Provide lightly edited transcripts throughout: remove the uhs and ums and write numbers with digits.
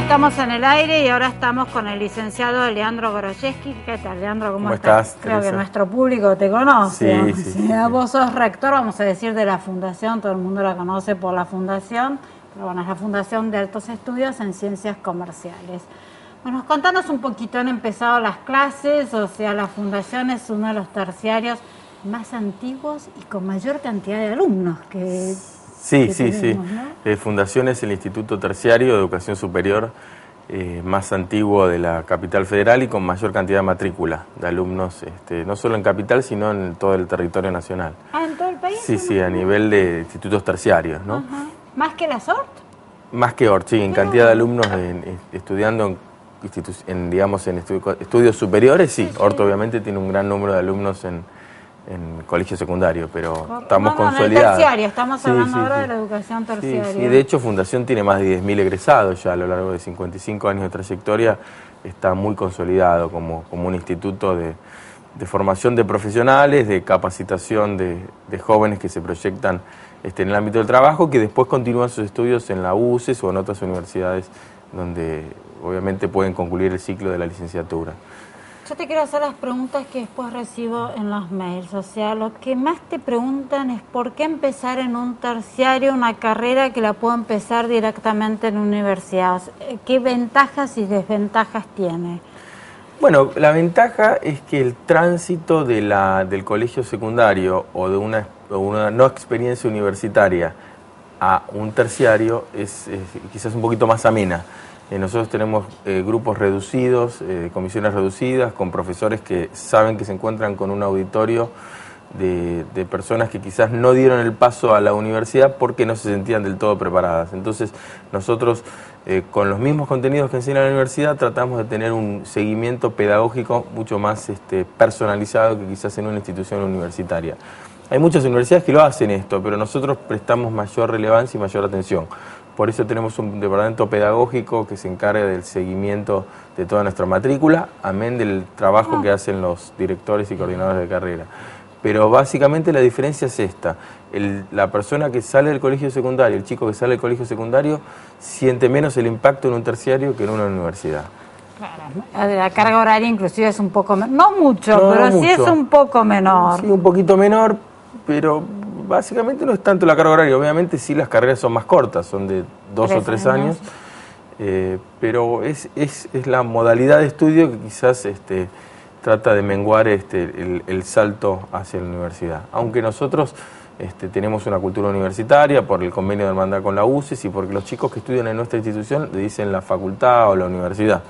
estamos en el aire y ahora estamos con el licenciado Leandro Goroyeski. ¿Qué tal, Leandro? ¿Cómo estás? Creo que nuestro público te conoce. Sí. Vos sos rector, vamos a decir, de la Fundación, todo el mundo la conoce por la Fundación, pero bueno, es la Fundación de Altos Estudios en Ciencias Comerciales. Bueno, contanos un poquito, han empezado las clases, o sea, la Fundación es uno de los terciarios más antiguos y con mayor cantidad de alumnos que... Sí. ¿no? Fundación es el Instituto Terciario de Educación Superior más antiguo de la capital federal y con mayor cantidad de matrícula de alumnos, no solo en capital, sino en todo el territorio nacional. Ah, ¿en todo el país? Sí, a nivel de institutos terciarios, ¿no? Ajá. ¿Más que la SORT? Más que ORT, sí, en cantidad de alumnos estudiando en estudios superiores, sí. ORT obviamente tiene un gran número de alumnos en colegio secundario, pero estamos consolidados. En el terciario, estamos hablando ahora de la educación terciaria. Sí, de hecho Fundación tiene más de 10.000 egresados ya a lo largo de 55 años de trayectoria, está muy consolidado como un instituto de formación de profesionales, de capacitación de jóvenes que se proyectan en el ámbito del trabajo, que después continúan sus estudios en la UCES o en otras universidades donde obviamente pueden concluir el ciclo de la licenciatura. Yo te quiero hacer las preguntas que después recibo en los mails. O sea, lo que más te preguntan es por qué empezar en un terciario una carrera que la puedo empezar directamente en una universidad. O sea, ¿qué ventajas y desventajas tiene? Bueno, la ventaja es que el tránsito del colegio secundario o de una no experiencia universitaria a un terciario es quizás un poquito más amena. Nosotros tenemos grupos reducidos, comisiones reducidas, con profesores que saben que se encuentran con un auditorio de personas que quizás no dieron el paso a la universidad porque no se sentían del todo preparadas. Entonces nosotros con los mismos contenidos que enseña la universidad tratamos de tener un seguimiento pedagógico mucho más personalizado que quizás en una institución universitaria. Hay muchas universidades que lo hacen esto, pero nosotros prestamos mayor relevancia y mayor atención. Por eso tenemos un departamento pedagógico que se encarga del seguimiento de toda nuestra matrícula, amén del trabajo que hacen los directores y coordinadores de carrera. Pero básicamente la diferencia es esta. La persona que sale del colegio secundario, el chico que sale del colegio secundario, siente menos el impacto en un terciario que en una universidad. Claro, la carga horaria inclusive es un poco menor, no mucho, pero sí es un poco menor. Sí, un poquito menor, pero básicamente no es tanto la carga horaria. Obviamente sí las carreras son más cortas, son de 2 o 3 años, pero es la modalidad de estudio que quizás trata de menguar el salto hacia la universidad. Aunque nosotros tenemos una cultura universitaria por el convenio de hermandad con la UCES y porque los chicos que estudian en nuestra institución le dicen la facultad o la universidad.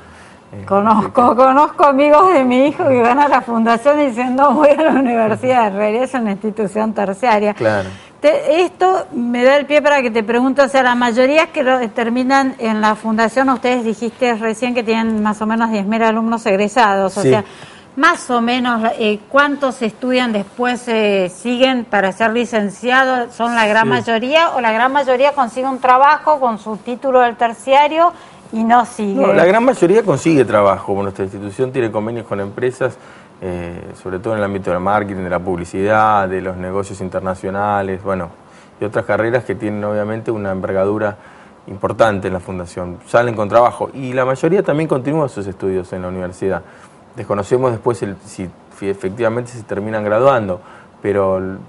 Conozco amigos de mi hijo que van a la fundación diciendo voy a la universidad, en realidad es una institución terciaria. Claro. Esto me da el pie para que te pregunte, o sea, la mayoría que terminan en la fundación, ustedes dijiste recién que tienen más o menos 10.000 alumnos egresados, o sea, más o menos, ¿cuántos estudian después, siguen para ser licenciados? ¿Son la gran mayoría o la gran mayoría consigue un trabajo con su título del terciario y no sigue? No, la gran mayoría consigue trabajo. Nuestra institución tiene convenios con empresas, sobre todo en el ámbito del marketing, de la publicidad, de los negocios internacionales, bueno, y otras carreras que tienen obviamente una envergadura importante en la fundación. Salen con trabajo y la mayoría también continúa sus estudios en la universidad. Desconocemos después si efectivamente se terminan graduando, pero el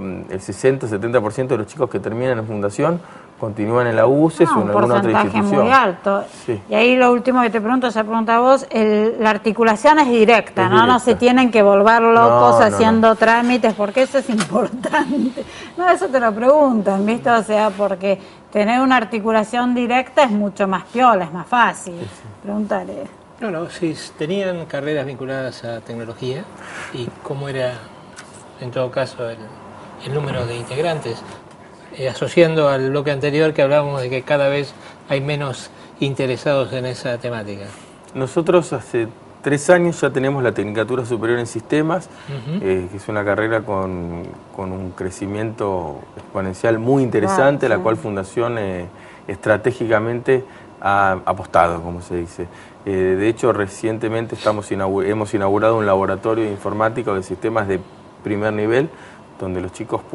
60-70% de los chicos que terminan en fundación continúan en la UCES o en alguna otra institución. Un porcentaje muy alto. Sí. Y ahí lo último que te pregunto, ya pregunta vos, la articulación es directa, ¿no? No se tienen que volver locos haciendo trámites, porque eso es importante. No, eso te lo preguntan, ¿viste? O sea, porque tener una articulación directa es mucho más piola, es más fácil. Pregúntale. No, si tenían carreras vinculadas a tecnología y cómo era, en todo caso, el número de integrantes, asociando al bloque anterior que hablábamos de que cada vez hay menos interesados en esa temática. Nosotros hace 3 años ya tenemos la Tecnicatura Superior en Sistemas, que es una carrera con un crecimiento exponencial muy interesante, la cual Fundación estratégicamente ha apostado, como se dice. De hecho, recientemente hemos inaugurado un laboratorio informático de sistemas de primer nivel, donde los chicos pueden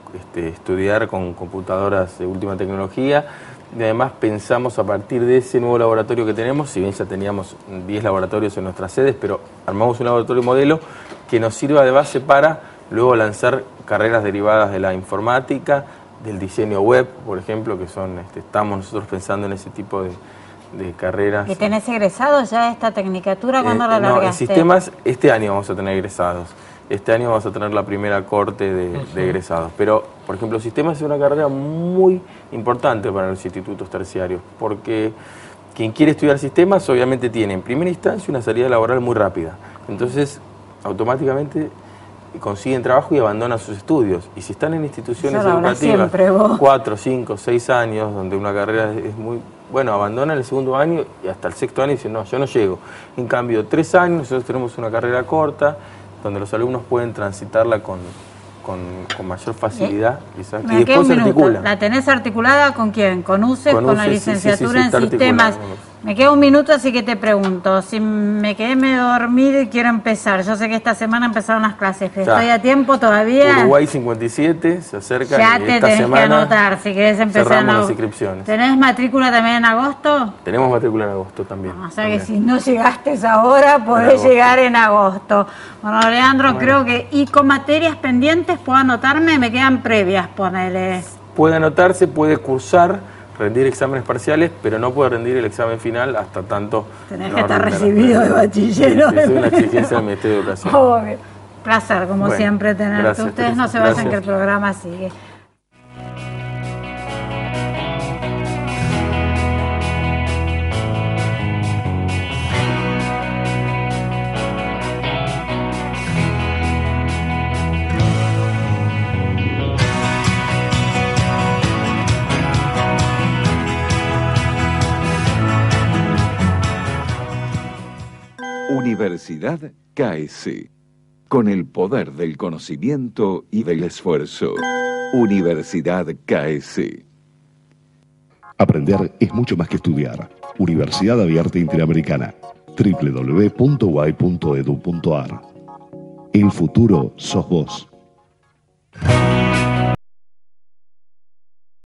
estudiar con computadoras de última tecnología. Y además pensamos a partir de ese nuevo laboratorio que tenemos, si bien ya teníamos 10 laboratorios en nuestras sedes, pero armamos un laboratorio modelo que nos sirva de base para luego lanzar carreras derivadas de la informática, del diseño web, por ejemplo, que son, estamos nosotros pensando en ese tipo de carreras. ¿Y tenés egresados ya esta tecnicatura? ¿Cuándo la largaste? No, en sistemas este año vamos a tener egresados. Este año vamos a tener la primera corte de egresados. Pero, por ejemplo, sistemas es una carrera muy importante para los institutos terciarios, porque quien quiere estudiar sistemas obviamente tiene en primera instancia una salida laboral muy rápida. Entonces, automáticamente consiguen trabajo y abandonan sus estudios. Y si están en instituciones educativas 4, 5, 6 años, donde una carrera es muy... Bueno, abandonan el segundo año y hasta el sexto año dicen, no, yo no llego. En cambio, 3 años, nosotros tenemos una carrera corta, donde los alumnos pueden transitarla con mayor facilidad, quizás, y después se articula. ¿La tenés articulada con quién? ¿Con UCES? ¿Con la licenciatura en sistemas? Me queda un minuto, así que te pregunto, si me quedé medio dormido y quiero empezar, yo sé que esta semana empezaron las clases, pero ¿estoy a tiempo todavía? Uruguay 57, se acerca. Ya te tenés que anotar, si querés empezar en las inscripciones. ¿Tenés matrícula también en agosto? Tenemos matrícula en agosto también. O sea que si no llegaste ahora, podés llegar en agosto. Bueno, Leandro, creo que, y con materias pendientes, ¿puedo anotarme? Me quedan previas, ponele. Puede anotarse, puede cursar, rendir exámenes parciales, pero no puede rendir el examen final hasta tanto... Tenés que estar recibido de bachiller. Sí, es una exigencia del Ministerio de Educación. Obvio. Placer, como siempre, tenerte. Gracias, ustedes no se vayan, que el programa sigue. Universidad KS, con el poder del conocimiento y del esfuerzo. Universidad KS. Aprender es mucho más que estudiar. Universidad Abierta Interamericana. www.uay.edu.ar. El futuro sos vos.